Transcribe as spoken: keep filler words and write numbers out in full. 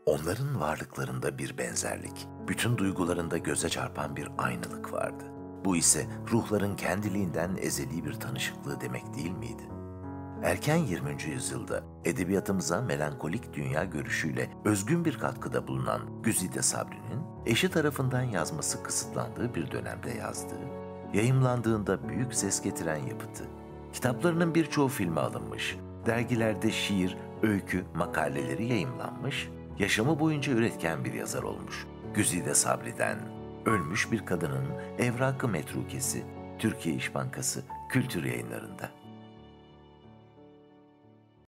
Onların varlıklarında bir benzerlik, bütün duygularında göze çarpan bir aynılık vardı. Bu ise ruhların kendiliğinden ezeli bir tanışıklığı demek değil miydi? Erken yirminci yüzyılda edebiyatımıza melankolik dünya görüşüyle özgün bir katkıda bulunan Güzide Sabri'nin eşi tarafından yazması kısıtlandığı bir dönemde yazdığı, yayımlandığında büyük ses getiren yapıtı, kitaplarının birçoğu filme alınmış, dergilerde şiir, öykü, makaleleri yayımlanmış, yaşamı boyunca üretken bir yazar olmuş. Güzide Sabri'den Ölmüş Bir Kadının Evrakı Metrukesi, Türkiye İş Bankası Kültür Yayınları'nda.